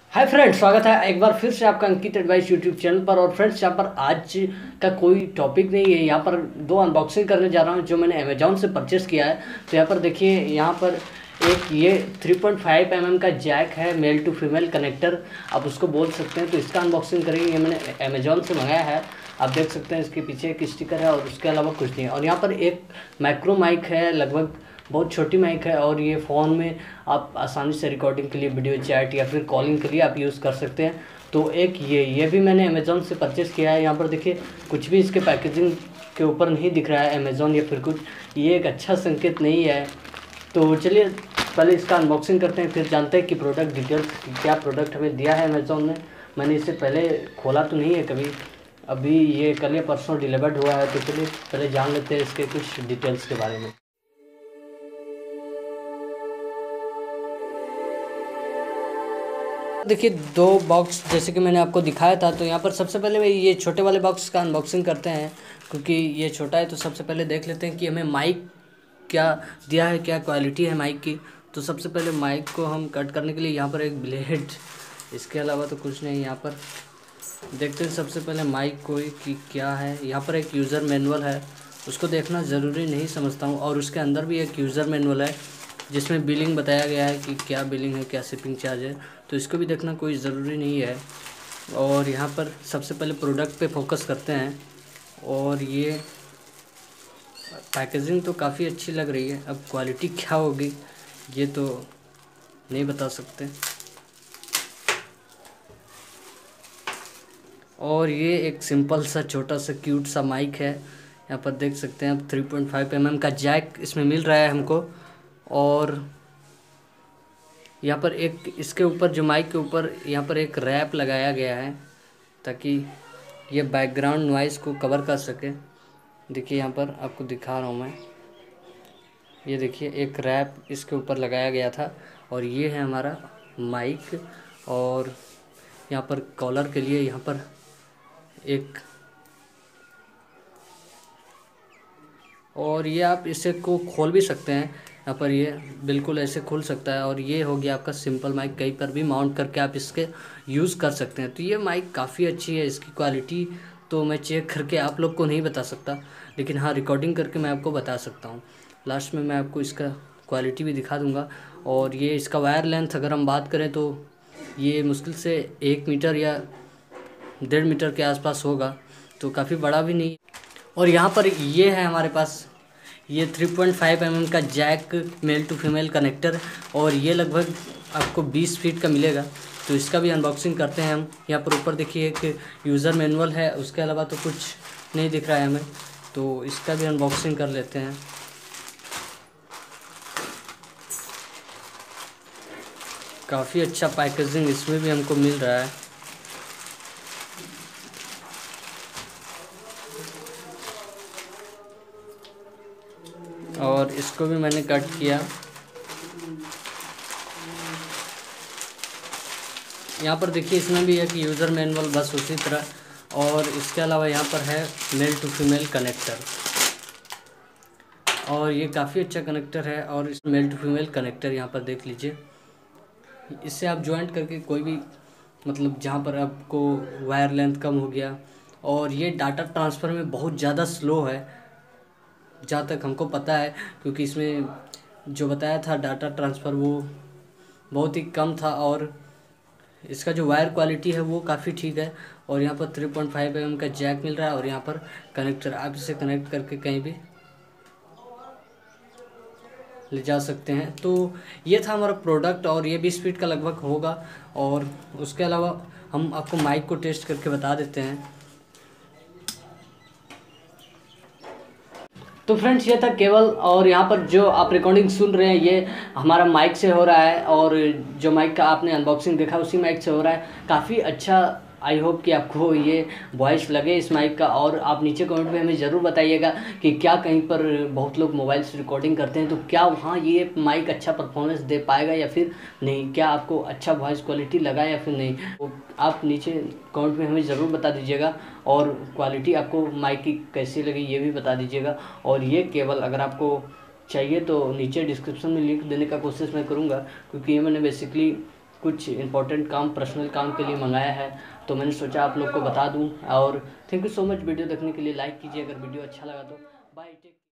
Hi friends, स्वागत है एक बार फिर से आपका अंकित एडवाइस यूट्यूब चैनल पर। और फ्रेंड्स, यहाँ पर आज का कोई टॉपिक नहीं है। यहाँ पर दो अनबॉक्सिंग करने जा रहा हूँ जो मैंने अमेजोन से परचेस किया है। तो यहाँ पर देखिए, यहाँ पर एक ये 3.5 mm का जैक है, मेल टू फीमेल कनेक्टर आप उसको बोल सकते हैं। तो इसका अनबॉक्सिंग करेंगे। ये मैंने अमेजोन से मंगाया है। आप देख सकते हैं इसके पीछे एक स्टिकर है और उसके अलावा कुछ नहीं है। और यहाँ पर एक माइक्रो माइक है, लगभग बहुत छोटी माइक है। और ये फ़ोन में आप आसानी से रिकॉर्डिंग के लिए, वीडियो चैट या फिर कॉलिंग के लिए आप यूज़ कर सकते हैं। तो एक ये भी मैंने अमेज़ॉन से परचेज़ किया है। यहाँ पर देखिए, कुछ भी इसके पैकेजिंग के ऊपर नहीं दिख रहा है अमेज़ॉन या फिर कुछ। ये एक अच्छा संकेत नहीं है। तो चलिए पहले इसका अनबॉक्सिंग करते हैं, फिर जानते हैं कि प्रोडक्ट डिटेल्स, क्या प्रोडक्ट हमें दिया है अमेज़ॉन ने। मैंने इसे पहले खोला तो नहीं है कभी, अभी ये कल या परसों डिलीवर्ड हुआ है। तो चलिए पहले जान लेते हैं इसके कुछ डिटेल्स के बारे में। देखिए, दो बॉक्स जैसे कि मैंने आपको दिखाया था। तो यहाँ पर सबसे पहले ये छोटे वाले बॉक्स का अनबॉक्सिंग करते हैं, क्योंकि ये छोटा है। तो सबसे पहले देख लेते हैं कि हमें माइक क्या दिया है, क्या क्वालिटी है माइक की। तो सबसे पहले माइक को हम कट करने के लिए यहाँ पर एक ब्लेड, इसके अलावा तो कुछ नहीं। यहाँ पर देखते हैं सबसे पहले माइक को कि क्या है। यहाँ पर एक यूज़र मैनुअल है, उसको देखना ज़रूरी नहीं समझता हूँ। और उसके अंदर भी एक यूज़र मैनुअल है जिसमें बिलिंग बताया गया है कि क्या बिलिंग है, क्या शिपिंग चार्ज है। तो इसको भी देखना कोई ज़रूरी नहीं है। और यहाँ पर सबसे पहले प्रोडक्ट पे फोकस करते हैं। और ये पैकेजिंग तो काफ़ी अच्छी लग रही है। अब क्वालिटी क्या होगी ये तो नहीं बता सकते। और ये एक सिंपल सा छोटा सा क्यूट सा माइक है। यहाँ पर देख सकते हैं आप, 3.5 mm का जैक इसमें मिल रहा है हमको। और यहाँ पर एक इसके ऊपर, जो माइक के ऊपर, यहाँ पर एक रैप लगाया गया है ताकि ये बैकग्राउंड नॉइज़ को कवर कर सके। देखिए यहाँ पर आपको दिखा रहा हूँ मैं, ये देखिए एक रैप इसके ऊपर लगाया गया था। और ये है हमारा माइक। और यहाँ पर कॉलर के लिए यहाँ पर एक, और ये आप इसे को खोल भी सकते हैं। यहाँ पर ये बिल्कुल ऐसे खुल सकता है। और ये हो गया आपका सिंपल माइक, कहीं पर भी माउंट करके आप इसके यूज़ कर सकते हैं। तो ये माइक काफ़ी अच्छी है। इसकी क्वालिटी तो मैं चेक करके आप लोग को नहीं बता सकता, लेकिन हाँ, रिकॉर्डिंग करके मैं आपको बता सकता हूँ। लास्ट में मैं आपको इसका क्वालिटी भी दिखा दूँगा। और ये इसका वायर लेंथ अगर हम बात करें तो ये मुश्किल से 1 मीटर या 1.5 मीटर के आसपास होगा, तो काफ़ी बड़ा भी नहीं। और यहाँ पर ये है हमारे पास ये 3.5 mm का jack, male to female connector. और ये लगभग आपको 20 फीट का मिलेगा। तो इसका भी अनबॉक्सिंग करते हैं हम। यहाँ पर ऊपर देखिए एक यूज़र मैनुअल है, उसके अलावा तो कुछ नहीं दिख रहा है हमें। तो इसका भी अनबॉक्सिंग कर लेते हैं। काफ़ी अच्छा पैकेजिंग इसमें भी हमको मिल रहा है। और इसको भी मैंने कट किया। यहाँ पर देखिए, इसमें भी एक यूज़र मैनुअल बस उसी तरह। और इसके अलावा यहाँ पर है मेल टू फीमेल कनेक्टर। और ये काफ़ी अच्छा कनेक्टर है। और इस मेल टू फीमेल कनेक्टर यहाँ पर देख लीजिए, इससे आप ज्वाइंट करके कोई भी, मतलब जहाँ पर आपको वायर लेंथ कम हो गया। और ये डाटा ट्रांसफ़र में बहुत ज़्यादा स्लो है, जहाँ तक हमको पता है, क्योंकि इसमें जो बताया था डाटा ट्रांसफ़र वो बहुत ही कम था। और इसका जो वायर क्वालिटी है वो काफ़ी ठीक है। और यहाँ पर 3.5 mm का जैक मिल रहा है। और यहाँ पर कनेक्टर, आप इसे कनेक्ट करके कहीं भी ले जा सकते हैं। तो ये था हमारा प्रोडक्ट। और ये 20 फीट का लगभग होगा। और उसके अलावा हम आपको माइक को टेस्ट करके बता देते हैं। तो फ्रेंड्स, ये था केवल। और यहाँ पर जो आप रिकॉर्डिंग सुन रहे हैं ये हमारा माइक से हो रहा है। और जो माइक का आपने अनबॉक्सिंग देखा उसी माइक से हो रहा है। काफ़ी अच्छा, आई होप कि आपको ये वॉइस लगे इस माइक का। और आप नीचे कमेंट में हमें ज़रूर बताइएगा कि क्या कहीं पर बहुत लोग मोबाइल से रिकॉर्डिंग करते हैं तो क्या वहाँ ये माइक अच्छा परफॉर्मेंस दे पाएगा या फिर नहीं, क्या आपको अच्छा वॉइस क्वालिटी लगा या फिर नहीं। तो आप नीचे कमेंट में हमें ज़रूर बता दीजिएगा। और क्वालिटी आपको माइक की कैसी लगी ये भी बता दीजिएगा। और ये केवल अगर आपको चाहिए तो नीचे डिस्क्रिप्शन में लिंक देने का कोशिश मैं करूँगा, क्योंकि ये मैंने बेसिकली कुछ इंपॉर्टेंट काम, पर्सनल काम के लिए मंगाया है, तो मैंने सोचा आप लोग को बता दूं। और thank you so much video देखने के लिए। लाइक कीजिए अगर वीडियो अच्छा लगा तो। बाय।